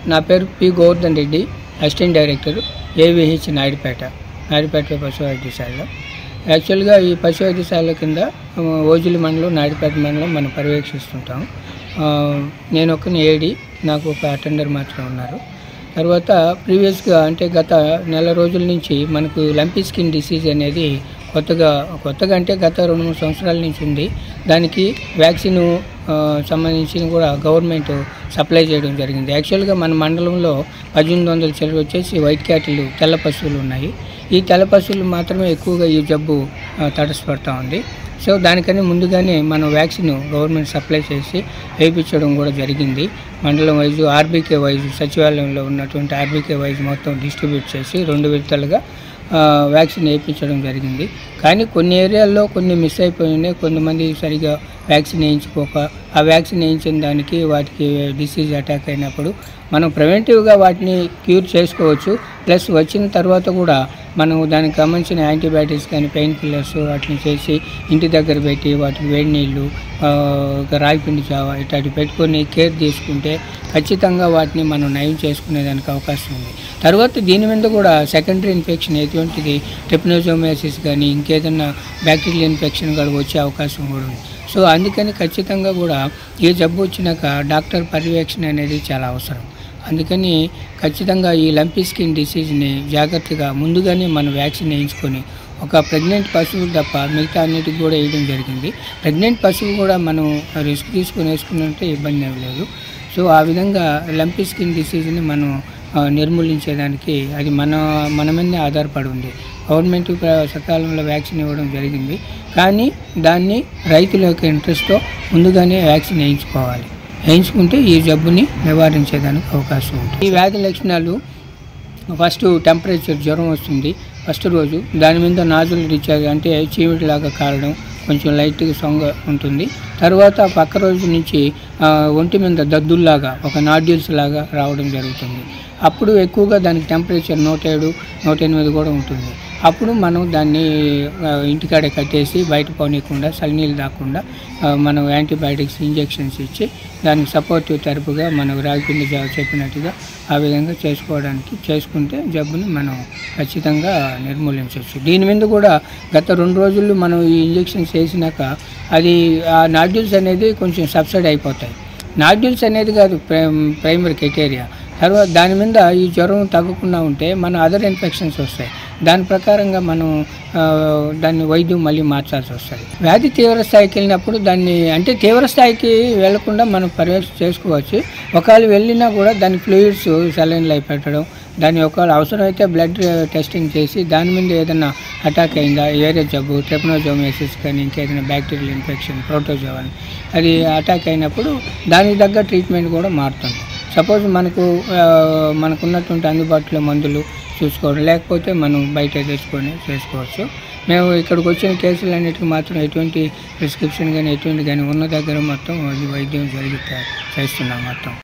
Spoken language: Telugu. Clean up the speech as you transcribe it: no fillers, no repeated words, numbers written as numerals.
నా పేరు P Govardhan Reddy, assistant director A V H Naidupeta పశు వైద్యశాలలో. యాక్చువల్గా ఈ పశు వైద్యశాల కింద ఓజులి మండలం, నాయుడుపేట మండలం మనం పర్యవేక్షిస్తుంటాం. నేను ఒకని ఏడి, నాకు ఒక అటెండర్ మాత్రమే ఉన్నారు. తర్వాత ప్రీవియస్గా అంటే గత నెల రోజుల నుంచి మనకు లంపీ స్కిన్ డిసీజ్ అనేది కొత్తగా అంటే గత 2-3 సంవత్సరాల నుంచి ఉంది. దానికి వ్యాక్సిన్ సంబంధించి కూడా గవర్నమెంట్ సప్లై చేయడం జరిగింది. యాక్చువల్గా మన మండలంలో 1800 చిల్లర వచ్చేసి వైట్ క్యాటిల్ తెల్ల పశువులు ఉన్నాయి. ఈ తెల్ల పశువులు మాత్రమే ఎక్కువగా ఈ జబ్బు తటస్థపడుతూ ఉంది. సో దానికని ముందుగానే మనం వ్యాక్సిన్ గవర్నమెంట్ సప్లై చేసి వేయించడం కూడా జరిగింది. మండలం వైజు, ఆర్బీకే వైజు, సచివాలయంలో ఉన్నటువంటి ఆర్బీకే వైజు మొత్తం డిస్ట్రిబ్యూట్ చేసి 2 విడతలుగా వ్యాక్సిన్ వేయించడం జరిగింది. కానీ కొన్ని ఏరియాల్లో కొన్ని మిస్ అయిపోయినాయి. కొంతమంది సరిగా వ్యాక్సిన్ వేయించుకోక ఆ వ్యాక్సిన్ వేయించిన దానికి వాటికి డిసీజ్ అటాక్ అయినప్పుడు మనం ప్రివెంటివ్గా వాటిని క్యూర్ చేసుకోవచ్చు. ప్లస్ వచ్చిన తర్వాత కూడా మనం దానికి సంబంధించిన యాంటీబయాటిక్స్ కానీ పెయిన్ కిల్లర్స్ వాటిని చేసి ఇంటి దగ్గర పెట్టి వాటికి వేడి నీళ్ళు, రాగిపిండి చావ ఇట్లాంటివి పెట్టుకొని కేర్ తీసుకుంటే ఖచ్చితంగా వాటిని మనం నయం చేసుకునేదానికి అవకాశం ఉంది. తర్వాత దీని మీద కూడా సెకండరీ ఇన్ఫెక్షన్ ఎటువంటిది ట్రిప్నోజోమియాసిస్ కానీ ఇంకేదన్నా బ్యాక్టీరియల్ ఇన్ఫెక్షన్ కూడా వచ్చే అవకాశం కూడా ఉంది. సో అందుకని ఖచ్చితంగా కూడా ఏ జబ్బు వచ్చినాక డాక్టర్ పర్యవేక్షణ అనేది చాలా అవసరం. అందుకని ఖచ్చితంగా ఈ లంపీ స్కిన్ డిసీజ్ని జాగ్రత్తగా ముందుగానే మనం వ్యాక్సిన్ వేయించుకొని ఒక ప్రెగ్నెంట్ పశువులు తప్ప మిగతా అన్నిటికి కూడా వేయడం జరిగింది. ప్రెగ్నెంట్ పశువు కూడా మనం రిస్క్ తీసుకొని వేసుకున్నట్టే ఇబ్బంది ఏమి లేదు. సో ఆ విధంగా లంపీ స్కిన్ డిసీజ్ని మనం నిర్మూలించేదానికి అది మన మీదనే ఆధారపడి ఉంది. గవర్నమెంట్ సకాలంలో వ్యాక్సిన్ ఇవ్వడం జరిగింది. కానీ దాన్ని రైతుల యొక్క ఇంట్రెస్ట్తో ముందుగానే వ్యాక్సిన్ వేయించుకుంటే ఈ జబ్బుని నివారించేదానికి అవకాశం ఉంటుంది. ఈ వ్యాధి లక్షణాలు ఫస్ట్ టెంపరేచర్, జ్వరం వస్తుంది ఫస్ట్ రోజు. దాని మీద నాజుల్ డిశ్చార్జ్ అంటే చీమిడిలాగా కారడం, కొంచెం లైట్గా సొంగ ఉంటుంది. తర్వాత పక్క రోజు నుంచి ఒంటి మీద దద్దుల్లాగా ఒక నాడ్యూల్స్ లాగా రావడం జరుగుతుంది. అప్పుడు ఎక్కువగా దానికి టెంపరేచర్ 107, 108 కూడా ఉంటుంది. అప్పుడు మనం దాన్ని ఇంటికాడే కట్టేసి బయట పోనీయకుండా చలినీళ్ళు దాక్కుండా మనం యాంటీబయాటిక్స్ ఇంజెక్షన్స్ ఇచ్చి దానికి సపోర్టివ్ థెరపీగా మనం రాగిపిండి చెప్పినట్టుగా ఆ విధంగా చేసుకుంటే జబ్బుని మనం ఖచ్చితంగా నిర్మూలించవచ్చు. దీని మీద కూడా గత 2 రోజులు మనం ఈ ఇంజెక్షన్స్ వేసినాక అది ఆ నాడ్యూల్స్ అనేది కొంచెం సబ్సైడ్ అయిపోతాయి. నాడ్యూల్స్ అనేది కాదు ప్రైమరీ క్రైటీరియా. తర్వాత దాని మీద ఈ జ్వరం తగ్గకుండా ఉంటే మన అదర్ ఇన్ఫెక్షన్స్ వస్తాయి. దాని ప్రకారంగా మనం దాన్ని వైద్యం మళ్ళీ మార్చాల్సి వస్తుంది. వ్యాధి తీవ్ర స్థాయికి వెళ్ళినప్పుడు దాన్ని అంటే తీవ్ర స్థాయికి వెళ్లకుండా మనం పర్యవేక్షణ చేసుకోవచ్చు. ఒకవేళ వెళ్ళినా కూడా దాని ఫ్లూయిడ్స్ సెలైన్లు అయి పెట్టడం, దాని ఒకవేళ అవసరమైతే బ్లడ్ టెస్టింగ్ చేసి దాని మీద ఏదైనా అటాక్ అయిందా, వేరే జబ్బు ట్రిప్నోజోమియాసిస్ కానీ ఇంకేదైనా బ్యాక్టీరియల్ ఇన్ఫెక్షన్ ప్రోటోజోవన్ అది అటాక్ అయినప్పుడు దానికి తగ్గ ట్రీట్మెంట్ కూడా మారుతుంది. సపోజ్ మనకున్నటువంటి అందుబాటులో మందులు చూసుకోవడం, లేకపోతే మనం బయట తెచ్చుకొని చేసుకోవచ్చు. మేము ఇక్కడికి వచ్చిన కేసులన్నిటికీ మాత్రం ఎటువంటి ప్రిస్క్రిప్షన్ కానీ ఎటువంటి కానీ ఉన్న దగ్గర మొత్తం వైద్యం చేస్తున్నాం మొత్తం.